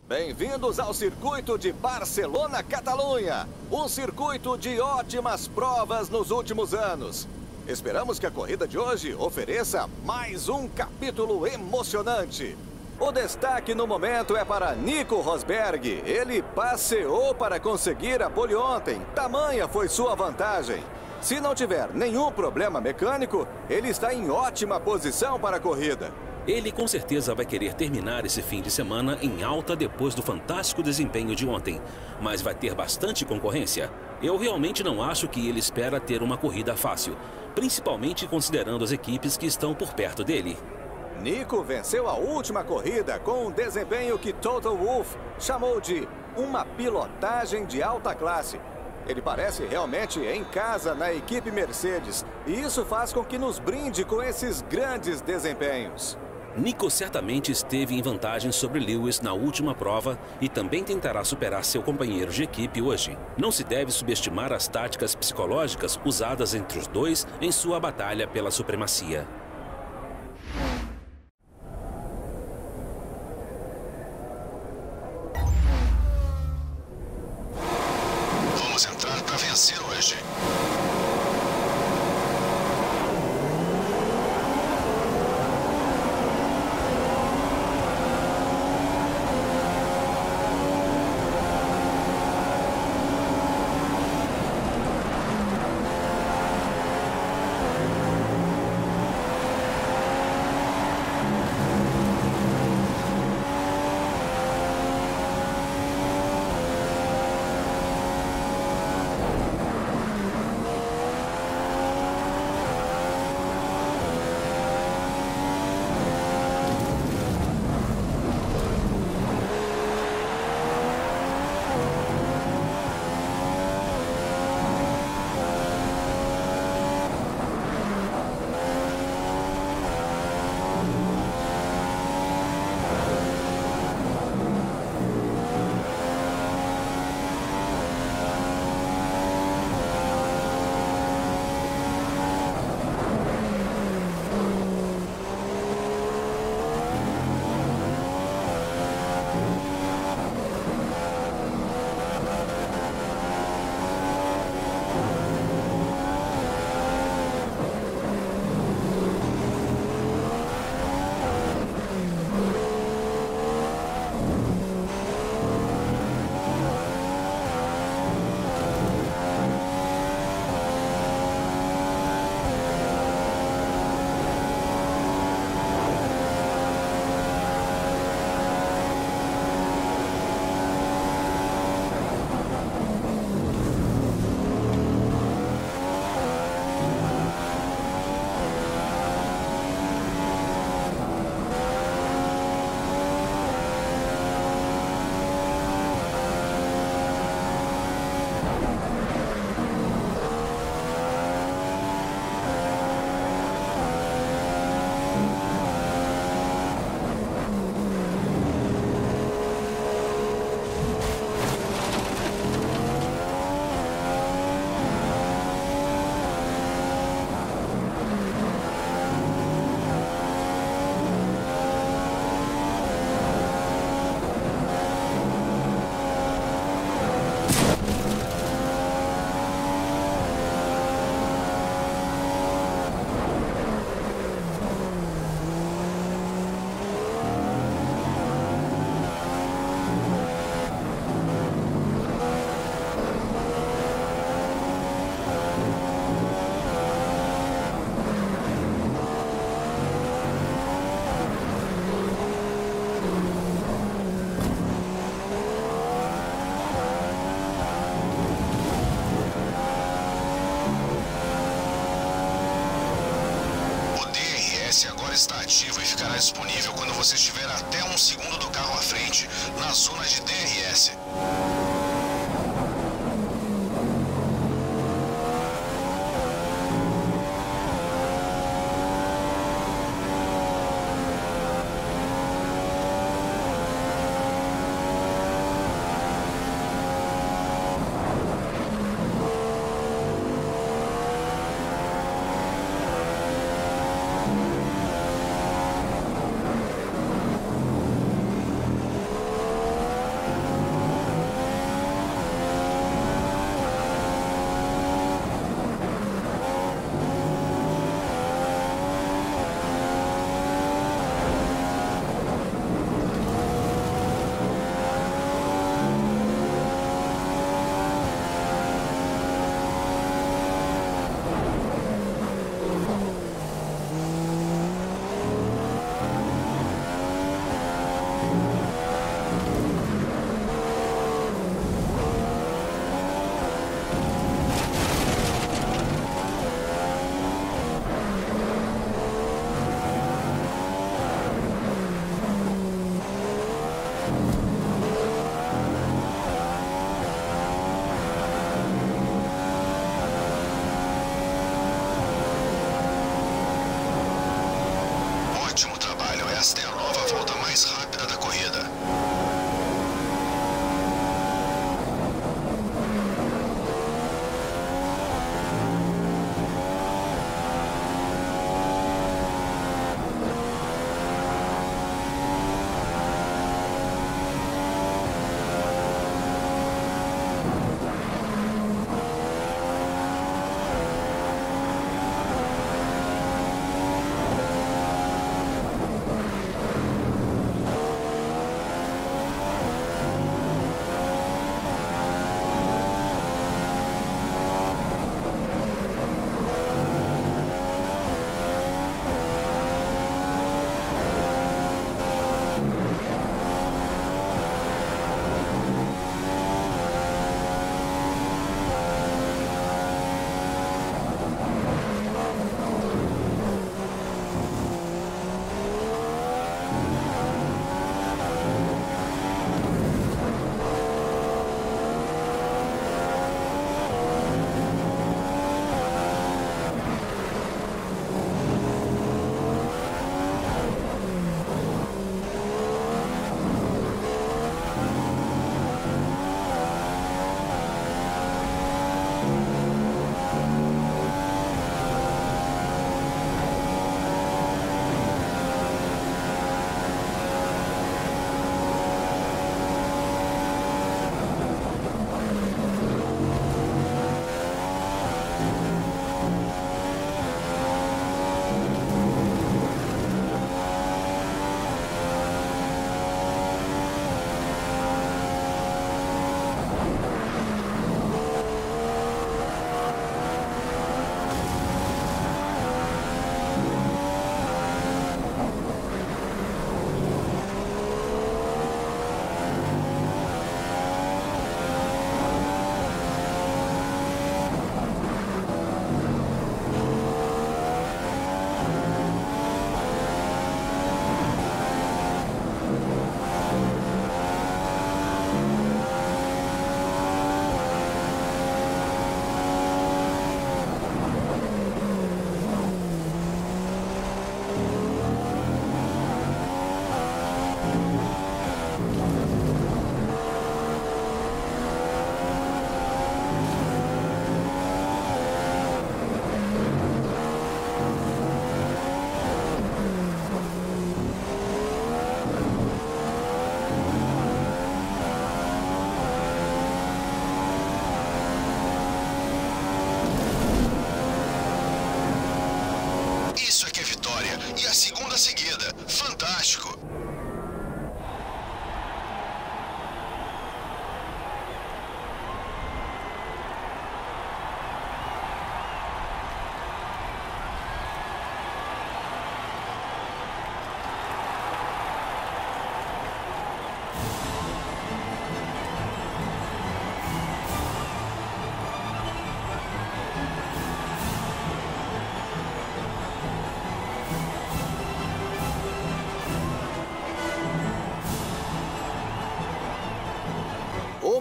Bem-vindos ao circuito de Barcelona-Catalunha, um circuito de ótimas provas nos últimos anos. Esperamos que a corrida de hoje ofereça mais um capítulo emocionante. O destaque no momento é para Nico Rosberg. Ele passeou para conseguir a pole ontem, tamanha foi sua vantagem. Se não tiver nenhum problema mecânico, ele está em ótima posição para a corrida. Ele com certeza vai querer terminar esse fim de semana em alta depois do fantástico desempenho de ontem, mas vai ter bastante concorrência. Eu realmente não acho que ele espera ter uma corrida fácil, principalmente considerando as equipes que estão por perto dele. Nico venceu a última corrida com um desempenho que Toto Wolff chamou de uma pilotagem de alta classe. Ele parece realmente em casa na equipe Mercedes, e isso faz com que nos brinde com esses grandes desempenhos. Nico certamente esteve em vantagem sobre Lewis na última prova e também tentará superar seu companheiro de equipe hoje. Não se deve subestimar as táticas psicológicas usadas entre os dois em sua batalha pela supremacia. Vamos entrar para vencer hoje. Está ativo e ficará disponível quando você estiver até 1 segundo do carro à frente, na zona de DRS.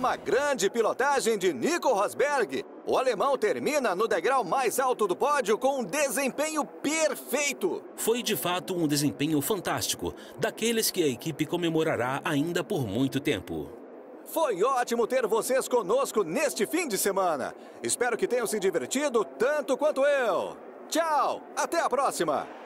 uma grande pilotagem de Nico Rosberg, o alemão termina no degrau mais alto do pódio com um desempenho perfeito. Foi de fato um desempenho fantástico, daqueles que a equipe comemorará ainda por muito tempo. Foi ótimo ter vocês conosco neste fim de semana. Espero que tenham se divertido tanto quanto eu. Tchau, até a próxima!